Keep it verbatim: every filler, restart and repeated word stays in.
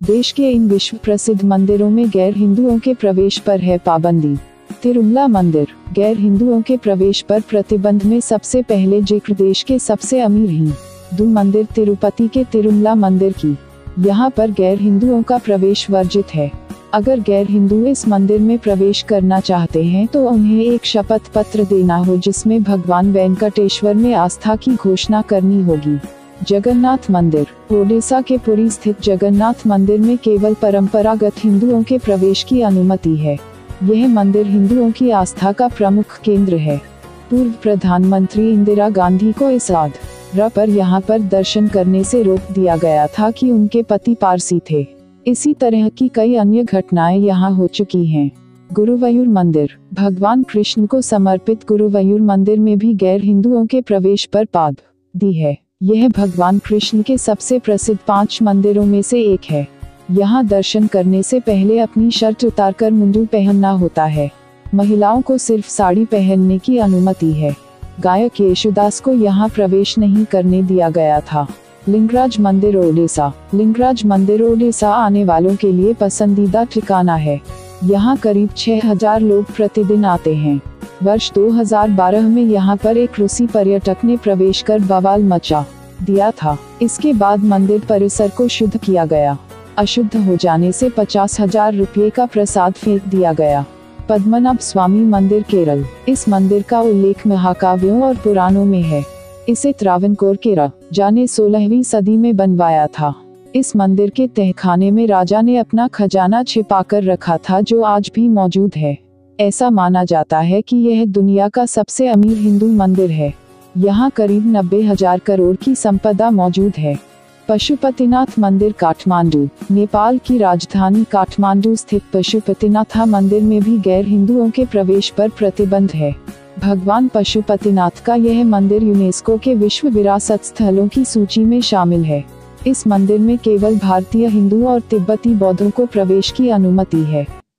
देश के इन विश्व प्रसिद्ध मंदिरों में गैर हिंदुओं के प्रवेश पर है पाबंदी। तिरुमला मंदिर। गैर हिंदुओं के प्रवेश पर प्रतिबंध में सबसे पहले जिक्र देश के सबसे अमीर हिंदू मंदिर तिरुपति के तिरुमला मंदिर की। यहाँ पर गैर हिंदुओं का प्रवेश वर्जित है। अगर गैर हिंदू इस मंदिर में प्रवेश करना चाहते हैं तो उन्हें एक शपथ पत्र देना हो जिसमें भगवान वेंकटेश्वर में आस्था की घोषणा करनी होगी। जगन्नाथ मंदिर। ओडिशा के पुरी स्थित जगन्नाथ मंदिर में केवल परंपरागत हिंदुओं के प्रवेश की अनुमति है। यह मंदिर हिंदुओं की आस्था का प्रमुख केंद्र है। पूर्व प्रधानमंत्री इंदिरा गांधी को इस आधार पर यहाँ पर दर्शन करने से रोक दिया गया था कि उनके पति पारसी थे। इसी तरह की कई अन्य घटनाएं यहाँ हो चुकी हैं। गुरुवायूर मंदिर। भगवान कृष्ण को समर्पित गुरुवायूर मंदिर में भी गैर हिंदुओं के प्रवेश पर पाबंदी है। यह भगवान कृष्ण के सबसे प्रसिद्ध पांच मंदिरों में से एक है। यहाँ दर्शन करने से पहले अपनी शर्ट उतारकर मुंडू पहनना होता है। महिलाओं को सिर्फ साड़ी पहनने की अनुमति है। गायक येशुदास को यहाँ प्रवेश नहीं करने दिया गया था। लिंगराज मंदिर ओडिशा। लिंगराज मंदिर ओडिशा आने वालों के लिए पसंदीदा ठिकाना है। यहाँ करीब छह हजार लोग प्रतिदिन आते हैं। वर्ष दो हज़ार बारह में यहाँ पर एक रूसी पर्यटक ने प्रवेश कर बवाल मचा दिया था। इसके बाद मंदिर परिसर को शुद्ध किया गया। अशुद्ध हो जाने से पचास हजार रुपये का प्रसाद फेंक दिया गया। पद्मनाभ स्वामी मंदिर केरल। इस मंदिर का उल्लेख महाकाव्यों और पुराणों में है। इसे त्रावणकोर के राजा ने सोलहवीं सदी में बनवाया था। इस मंदिर के तहखाने में राजा ने अपना खजाना छिपाकर रखा था जो आज भी मौजूद है। ऐसा माना जाता है कि यह दुनिया का सबसे अमीर हिंदू मंदिर है। यहाँ करीब नब्बे हजार करोड़ की संपदा मौजूद है। पशुपतिनाथ मंदिर काठमांडू। नेपाल की राजधानी काठमांडू स्थित पशुपतिनाथ मंदिर में भी गैर हिंदुओं के प्रवेश पर प्रतिबंध है। भगवान पशुपतिनाथ का यह मंदिर यूनेस्को के विश्व विरासत स्थलों की सूची में शामिल है। इस मंदिर में केवल भारतीय हिंदू और तिब्बती बौद्धों को प्रवेश की अनुमति है।